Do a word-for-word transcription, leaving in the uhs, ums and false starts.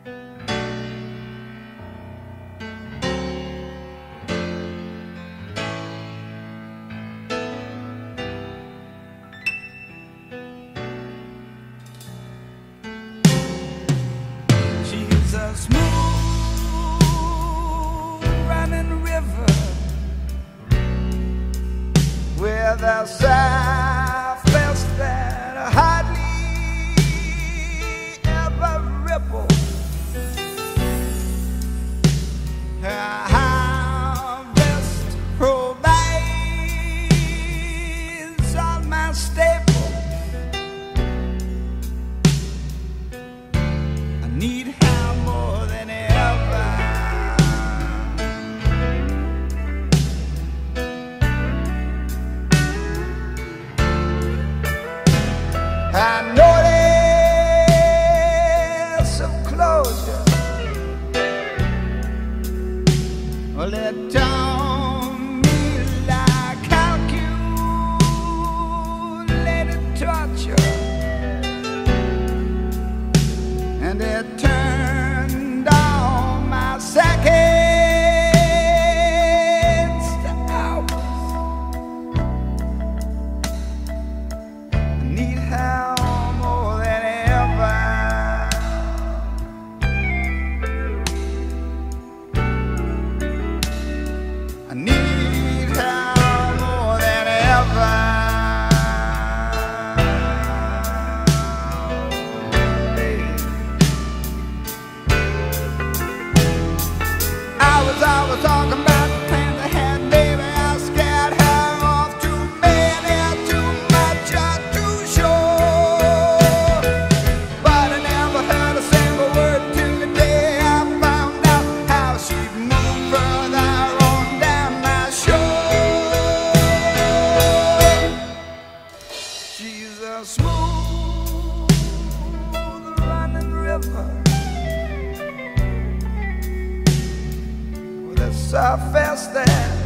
She's a smooth-runnin river with a surface that hardly ever ripples. Her harvest provides all my staples. I need her more than ever. I notice of closure. Well, it don't mean like calculated torture, and it turned on my seconds to hours. I need her more than ever. I need her more than ever. I was always talking about the plans I had, baby. I scared her off too many, too much, or too sure. But I never heard a single word till the day I found out how she moved further on down my shore. She's a smooth-running river with a surface that